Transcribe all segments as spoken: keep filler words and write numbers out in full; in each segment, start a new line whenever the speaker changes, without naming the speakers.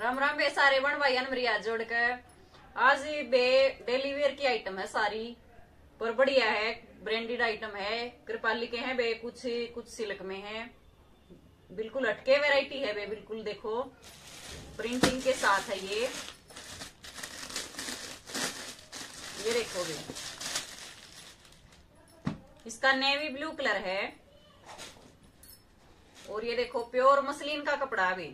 राम राम बे सारे बन भाई मरिया जोड़ के आज बे डेली वेयर की आइटम है सारी पर बढ़िया है, ब्रांडेड आइटम है। कृपाली के हैं बे, कुछ कुछ सिल्क में है, बिल्कुल हटके वैरायटी है बे। बिल्कुल देखो प्रिंटिंग के साथ है ये ये देखो बे, इसका नेवी ब्लू कलर है और ये देखो प्योर मसलिन का कपड़ा भी,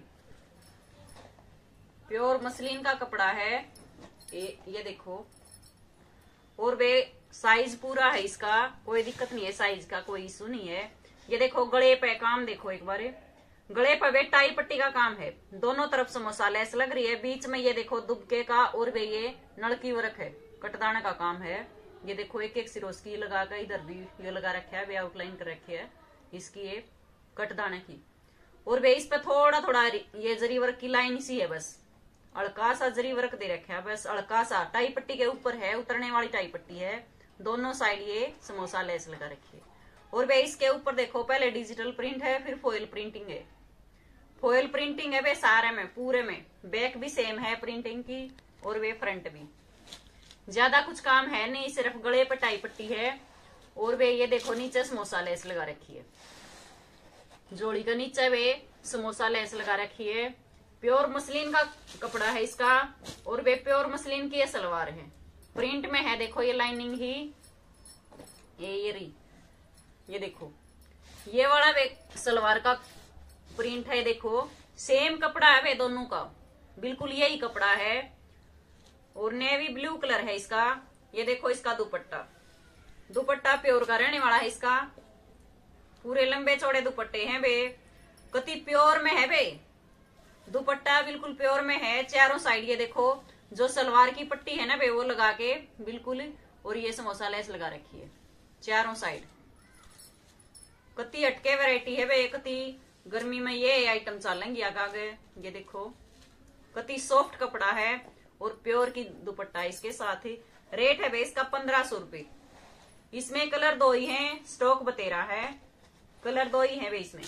प्योर मसलिन का कपड़ा है ये, ये देखो। और वे साइज पूरा है इसका, कोई दिक्कत नहीं है, साइज का कोई इशू नहीं है। ये देखो गले पे काम देखो एक बार, गले पे वे टाई पट्टी का काम है, दोनों तरफ समोसा लेस लग रही है, बीच में ये देखो दुबके का और वे ये नलकी वर्क है, कटदाने का काम है। ये देखो एक एक सिरोस्की लगा कर इधर भी ये लगा रखा है, वे आउटलाइन कर रखी है इसकी ये कटदाने की। और वे इस पे थोड़ा थोड़ा ये जरी वर्क की लाइन सी है, बस अड़का सा जरी वर्क दे रखा है, बस अड़का सा टाई पट्टी के ऊपर है, उतरने वाली टाई पट्टी है, दोनों साइड ये समोसा लेस लगा रखी है। और वे इसके ऊपर देखो पहले डिजिटल प्रिंट है, फिर फॉइल प्रिंटिंग है, फॉइल प्रिंटिंग है वे सारे में पूरे में, बैक भी सेम है प्रिंटिंग की और वे फ्रंट भी। ज्यादा कुछ काम है नहीं, सिर्फ गले पर टाई पट्टी है। और वे ये देखो नीचे समोसा लेस लगा रखी है, जोड़ी का नीचे वे समोसा लेस लगा रखी है। प्योर मसलिन का कपड़ा है इसका और वे प्योर मसलिन की ये सलवार है, प्रिंट में है देखो ये लाइनिंग ही ये ये रही, ये देखो ये वाला वे सलवार का प्रिंट है, देखो सेम कपड़ा है वे दोनों का, बिल्कुल यही कपड़ा है। और नेवी ब्लू कलर है इसका। ये देखो इसका दुपट्टा, दुपट्टा प्योर का रहने वाला है इसका, पूरे लंबे चौड़े दुपट्टे हैं बे, कति प्योर में है बे, दुपट्टा बिल्कुल प्योर में है चारों साइड। ये देखो जो सलवार की पट्टी है ना बे वो लगा के बिल्कुल, और ये समोसा लेस लगा रखी है चारों साइड। कति हटके वैरायटी है बे, कति गर्मी में ये आइटम चलेंगी आगे। ये देखो कति सॉफ्ट कपड़ा है और प्योर की दुपट्टा इसके साथ ही। रेट है बे इसका पंद्रह सौ रूपये। इसमें कलर दो ही हैं, स्टॉक बतेरा है, कलर दो ही हैं बे इसमें।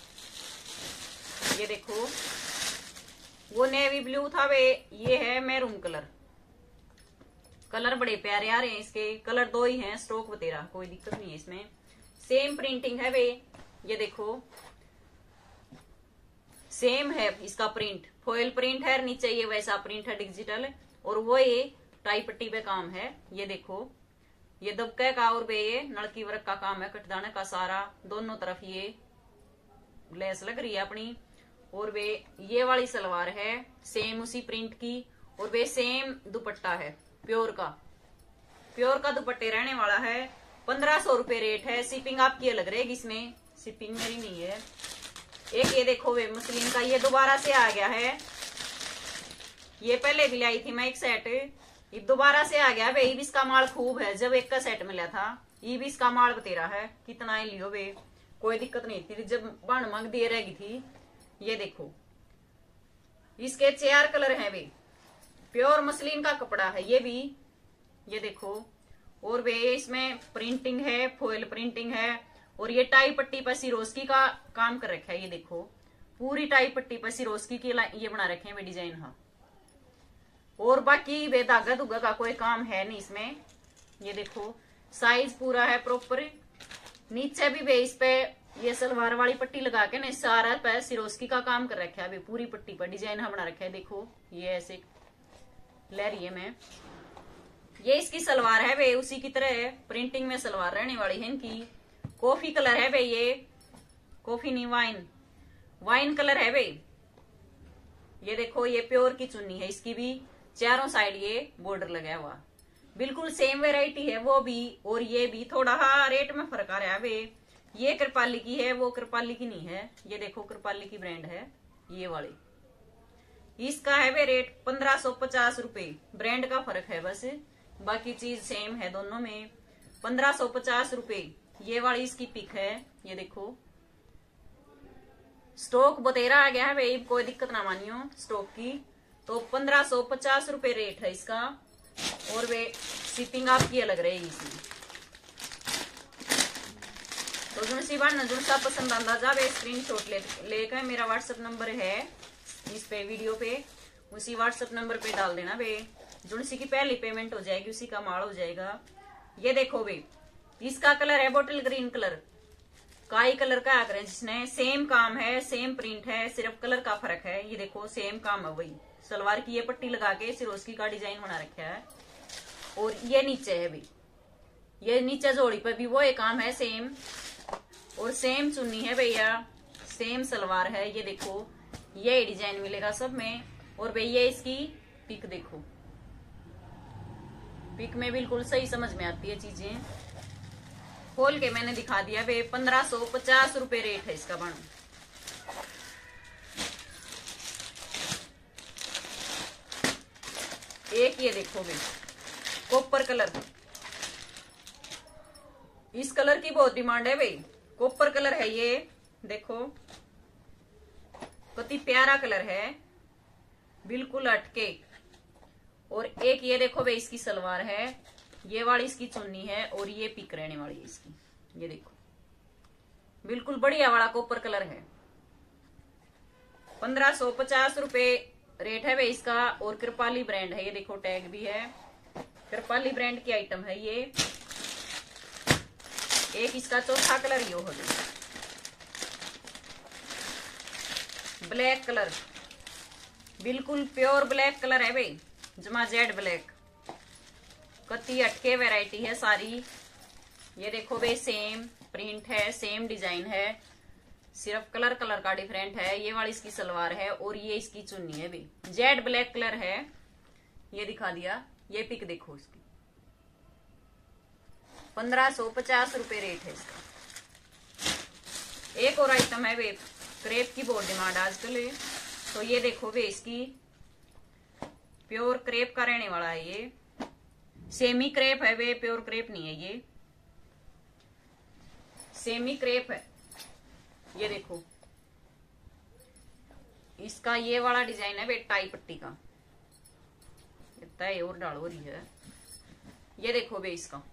ये देखो वो नेवी ब्लू था वे, ये है मैरून कलर, कलर बड़े प्यारे आ रहे हैं इसके, कलर दो ही हैं, स्टॉक बतेरा, कोई दिक्कत नहीं है इसमें, सेम प्रिंटिंग है वे। ये देखो सेम है इसका प्रिंट, फॉइल प्रिंट है, नीचे ये वैसा प्रिंट है डिजिटल, और वो ये टाई पट्टी पे काम है। ये देखो ये दबके का और वे ये नलकी वर्क का काम है, कटदाने का सारा, दोनों तरफ ये लेस लग रही है अपनी। और वे ये वाली सलवार है सेम उसी प्रिंट की, और वे सेम दुपट्टा है प्योर का, प्योर का दुपट्टे रहने वाला है। पंद्रह सौ रूपये रेट है, शिपिंग आपकी अलग रहेगी, इसमें शिपिंग मेरी नहीं है। एक ये देखो वे मसलिन का, ये दोबारा से आ गया है, ये पहले भी लाई थी मैं एक सेट, ये दोबारा से आ गया वे, ये भी इसका माल खूब है, जब एक का सेट मिला था ये भी इसका माल बतेरा है, कितना ही लियो वे, कोई दिक्कत नहीं थी, जब बन मंग दिए रहेगी थी। ये देखो इसके चार कलर हैं वे, प्योर मसलिन का कपड़ा है ये भी, ये देखो। और वे इसमें प्रिंटिंग है, फॉइल प्रिंटिंग है, और ये टाई पट्टी पर सिरोस्की का काम कर रखा है। ये देखो पूरी टाई पट्टी पर सिरोस्की की ये बना रखे हैं वे डिजाइन। हाँ, और बाकी वे धागा धुगा का कोई काम है नहीं इसमें। ये देखो साइज पूरा है प्रॉपर, नीचे भी वे इस पे ये सलवार वाली पट्टी लगा के ना सारा पे सिरोस्की का काम कर रखा है अभी, पूरी पट्टी पर डिजाइन हम बना रखा है। देखो ये ऐसे ले रही है मैं, ये इसकी सलवार है वे, उसी की तरह प्रिंटिंग में सलवार रहने वाली है इनकी। कॉफी कलर है वे, ये कॉफी नहीं वाइन वाइन कलर है वे। ये देखो ये प्योर की चुन्नी है इसकी भी, चारों साइड ये बॉर्डर लगा हुआ, बिल्कुल सेम वेराइटी है वो भी, और ये भी थोड़ा हाँ रेट में फर्क आ रहा है वे। ये कृपाली की है, वो कृपाली की नहीं है। ये देखो कृपाली की ब्रांड है ये वाली, इसका है वे रेट पंद्रह सौ पचास रूपये, ब्रांड का फर्क है बस, बाकी चीज सेम है दोनों में। पंद्रह सौ पचास रूपये ये वाली इसकी पिक है। ये देखो स्टॉक बतेरा आ गया है वे, कोई दिक्कत ना मानियो स्टॉक की। तो पंद्रह सौ पचास रूपये रेट है इसका, और वे शिपिंग आपकी अलग रहेगी इसमें। तो जो सी बार जो सा पसंद आंदा जावे स्क्रीन शॉट ले लेकर मेरा व्हाट्सएप नंबर है इस पे वीडियो पे, उसी व्हाट्सएप नंबर पे डाल देना बे, जो सी की पहली पेमेंट हो जाएगी उसी का माल हो जाएगा। ये देखो बे, इसका कलर है बोटल ग्रीन कलर, काई कलर का आकर है, जिसने सेम काम है, सेम प्रिंट है, सिर्फ कलर का फर्क है। ये देखो सेम काम है वही, सलवार की ये पट्टी लगा के सिरोस्की का डिजाइन बना रखा है। और ये नीचे है भी, ये नीचे जोड़ी पर भी वो एक काम है सेम, और सेम चुन्नी है भैया, सेम सलवार है। ये देखो ये डिजाइन मिलेगा सब में। और भैया इसकी पिक देखो, पिक में बिल्कुल सही समझ में आती है चीजें। खोल के मैंने दिखा दिया भे। पंद्रह सौ पचास रुपए रेट है इसका बन। एक ये देखो भे, कॉपर कलर, इस कलर की बहुत डिमांड है भाई। कॉपर कलर है ये, देखो कितनी प्यारा कलर है, बिल्कुल हटके। और एक ये देखो भाई इसकी सलवार है, ये वाली इसकी चुन्नी है, और ये पिक रहने वाली है इसकी। ये देखो बिल्कुल बढ़िया वाला कॉपर कलर है। पंद्रह सौ पचास रुपए रेट है भाई इसका। और कृपाली ब्रांड है, ये देखो टैग भी है, कृपाली ब्रांड की आइटम है ये। एक इसका चौथा कलर ये हो गया ब्लैक कलर, बिल्कुल प्योर ब्लैक कलर है भाई, जमा जेड ब्लैक। कति अटके वैरायटी है सारी। ये देखो भाई सेम प्रिंट है, सेम डिजाइन है, सिर्फ कलर कलर का डिफरेंट है। ये वाली इसकी सलवार है और ये इसकी चुन्नी है भाई, जेड ब्लैक कलर है। ये दिखा दिया, ये पिक देखो इसकी। पंद्रह सौ पचास रुपए रेट है इसका। एक और आइटम है भाई, क्रेप की बहुत डिमांड आजकल है, तो ये देखो भाई इसकी प्योर क्रेप का रहने वाला है। ये सेमी क्रेप है वे, प्योर क्रेप नहीं है, ये सेमी क्रेप है। ये देखो इसका ये वाला डिजाइन है वे, टाई पट्टी का, तय और डाल हो रही है। ये देखो वे इसका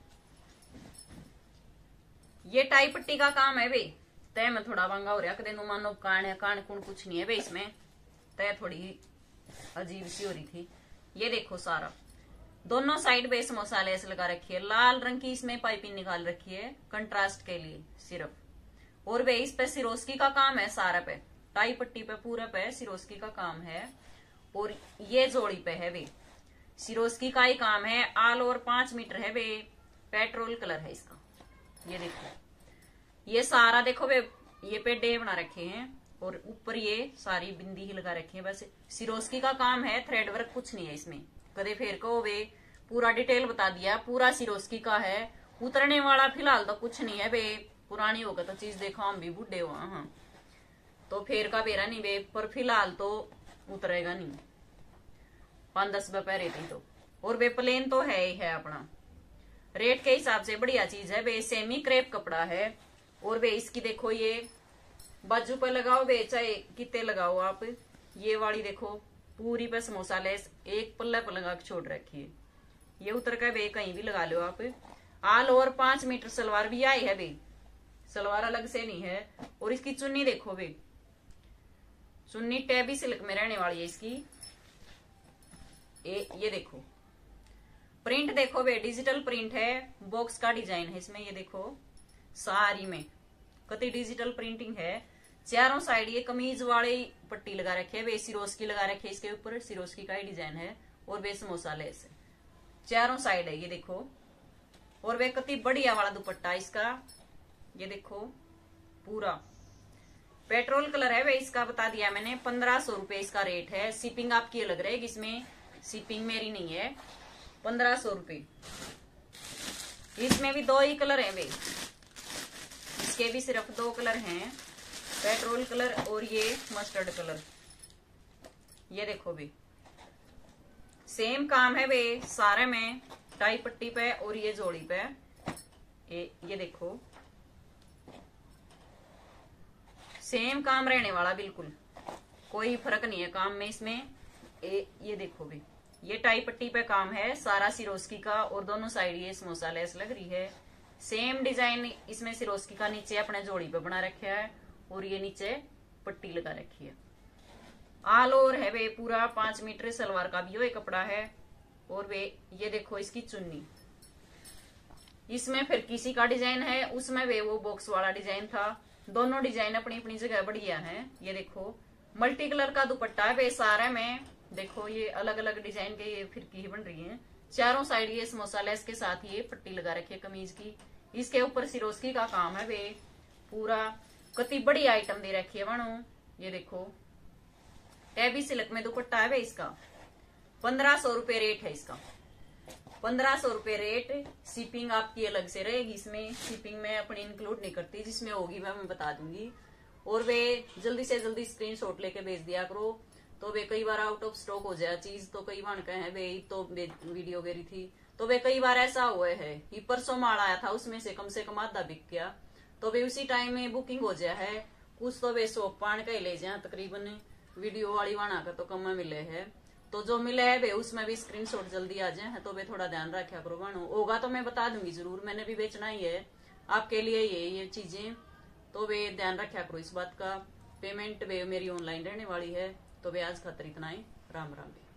ये टाई पट्टी का काम है वे। तय में थोड़ा महंगा हो रहा है, कदे मानो कान है, कान कुण कुछ नहीं है वे इसमें, तय थोड़ी अजीब सी हो रही थी। ये देखो सारा दोनों साइड पे समोसा लेस लगा रखी है, लाल रंग की इसमें पाइपिंग निकाल रखी है कंट्रास्ट के लिए सिर्फ। और वे इस पे सिरोस्की का काम है सारा पे, टाई पट्टी पे पूरा पे सिरोस्की का काम है। और ये जोड़ी पे है वे सिरोस्की का ही काम है। आल ओवर पांच मीटर है वे, पेट्रोल कलर है इसका। ये देखो ये सारा देखो वे, ये पेडे बना रखे हैं और ऊपर ये सारी बिंदी ही लगा रखी है। बस सिरोस्की का काम है, थ्रेड वर्क कुछ नहीं है इसमें। कदे फेर को वे पूरा डिटेल बता दिया, पूरा सिरोस्की का है। उतरने वाला फिलहाल तो कुछ नहीं है बे, पुरानी होगा तो चीज देखो हम भी बूढ़े हुआ हाँ, तो फेर का बेरा नहीं बे, पर फिलहाल तो उतरेगा नहीं, पांच दस रुपए रहती तो। और वे प्लेन तो है ही है अपना, रेट के हिसाब से बढ़िया चीज है बे। सेमी क्रेप कपड़ा है। और वे इसकी देखो ये बाजू पे लगाओ बे, चाहे कितने लगाओ आप। ये वाली देखो पूरी पे समोसा लेस एक पल्ला पर लगा के छोड़ रखी है, ये उतर कर बे कहीं भी लगा लो आप। आल ओवर पांच मीटर सलवार भी आई है बे, सलवार अलग से नहीं है। और इसकी चुन्नी देखो बे, चुन्नी टैबी सिल्क में रहने वाली है इसकी। ए, ये देखो प्रिंट देखो बे, डिजिटल प्रिंट है, बॉक्स का डिजाइन है इसमें। ये देखो सारी में कति डिजिटल प्रिंटिंग है। चारों साइड ये कमीज वाली पट्टी लगा रखी है, वे सिरोस्की लगा रखी है इसके ऊपर, सिरोस्की का ही डिजाइन है। और वे समोसा लेस है, चारों साइड है। ये देखो और वे कति बढ़िया वाला दुपट्टा इसका। ये देखो पूरा पेट्रोल कलर है वे इसका, बता दिया मैंने। पंद्रह सौ रुपए इसका रेट है। शिपिंग आपकी अलग रहेगी इसमें, शिपिंग मेरी नहीं है। पंद्रह सौ रुपए। इसमें भी दो ही कलर है वे, इसके भी सिर्फ दो कलर हैं, पेट्रोल कलर और ये मस्टर्ड कलर। ये देखो भी सेम काम है वे सारे में, टाई पट्टी पे और ये जोड़ी पे। ये, ये देखो सेम काम रहने वाला, बिल्कुल कोई फर्क नहीं है काम में इसमें। ए, ये देखो भी ये टाई पट्टी पे काम है सारा सिरोस्की का, और दोनों साइड ये समोसा लेस लग रही है। सेम डिजाइन इसमें सिरोस्की का नीचे अपने जोड़ी पे बना रखा है, और ये नीचे पट्टी लगा रखी है। आल ओवर है वे पूरा पांच मीटर सलवार का भी ये कपड़ा है। और वे ये देखो इसकी चुन्नी, इसमें फिर किसी का डिजाइन है, उसमें वे वो बॉक्स वाला डिजाइन था। दोनों डिजाइन अपनी अपनी जगह बढ़िया हैं। ये देखो मल्टी कलर का दुपट्टा है वे सारे में। देखो ये अलग अलग डिजाइन के ये फिरकी ही बन रही है। चारों साइड ये समोसा लेस के साथ ये पट्टी लगा रखी है कमीज की। इसके ऊपर सिरोस्की का काम है वे पूरा। कति बड़ी आइटम दे रखी है मानो। ये देखो टैबी सिल्क में दुपट्टा है वे इसका। पंद्रह सौ रुपये रेट है इसका। पंद्रह सौ रुपये रेट। शिपिंग आपकी अलग से रहेगी। इसमें शिपिंग में अपनी इंक्लूड नहीं करती, जिसमें होगी मैं, मैं बता दूंगी। और वे जल्दी से जल्दी स्क्रीनशॉट लेके भेज दिया करो। तो वे कई बार आउट ऑफ स्टॉक हो जाए चीज, तो कई बार कहे वे तो वीडियो गेरी थी, तो वे कई बार ऐसा हुआ है। ये परसों माल आया था, उसमें से कम से कम आधा बिक गया, तो वे उसी टाइम में बुकिंग हो जाए है। कुछ तो वे शॉप पान का ही ले जाए, तकरीबन वीडियो वाली वाना का तो कम में मिले है। तो जो मिले है वे उसमें भी स्क्रीनशॉट जल्दी आ जाए, तो वे थोड़ा ध्यान रखा करो बानो। होगा तो मैं बता दूंगी जरूर, मैंने भी बेचना ही है आपके लिए ये ये चीजें, तो वे ध्यान रखा करो इस बात का। पेमेंट वे मेरी ऑनलाइन रहने वाली है। तो वे आज खातर इतना ही। राम राम।